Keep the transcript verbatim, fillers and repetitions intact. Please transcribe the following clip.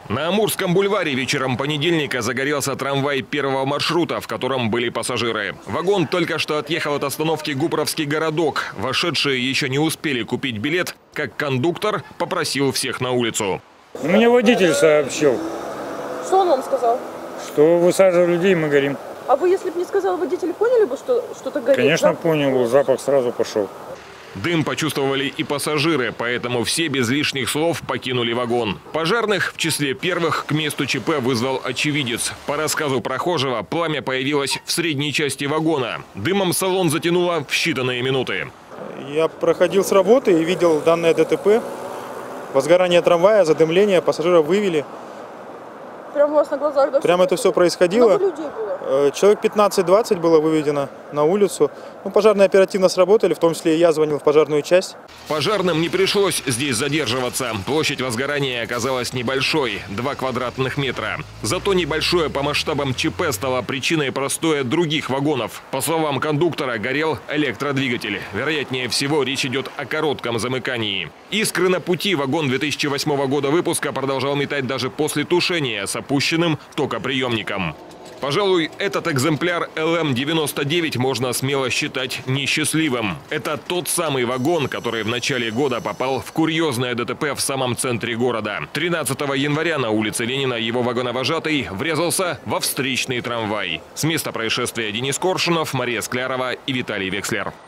На Амурском бульваре вечером понедельника загорелся трамвай первого маршрута, в котором были пассажиры. Вагон только что отъехал от остановки Гупровский городок. Вошедшие еще не успели купить билет, как кондуктор попросил всех на улицу. Мне водитель сообщил. Что он вам сказал? Что высаживали людей, мы горим. А вы, если бы не сказал водитель, поняли бы, что что-то горит? Конечно, да? понял, запах сразу пошел. Дым почувствовали и пассажиры, поэтому все без лишних слов покинули вагон. Пожарных в числе первых к месту ЧП вызвал очевидец. По рассказу прохожего, пламя появилось в средней части вагона. Дымом салон затянуло в считанные минуты. Я проходил с работы и видел данное ДТП. Возгорание трамвая, задымление, пассажиров вывели. Прямо у вас на глазах, да? Прямо это все происходило. Много людей было? Человек пятнадцать-двадцать было выведено на улицу. Ну, пожарные оперативно сработали, в том числе и я звонил в пожарную часть. Пожарным не пришлось здесь задерживаться. Площадь возгорания оказалась небольшой – два квадратных метра. Зато небольшое по масштабам ЧП стало причиной простоя других вагонов. По словам кондуктора, горел электродвигатель. Вероятнее всего, речь идет о коротком замыкании. Искры на пути вагон две тысячи восьмого года выпуска продолжал метать даже после тушения с опущенным токоприемником. Пожалуй, этот экземпляр эл эм девяносто девять можно смело считать несчастливым. Это тот самый вагон, который в начале года попал в курьезное ДТП в самом центре города. тринадцатого января на улице Ленина его вагоновожатый врезался во встречный трамвай. С места происшествия Денис Коршунов, Мария Склярова и Виталий Векслер.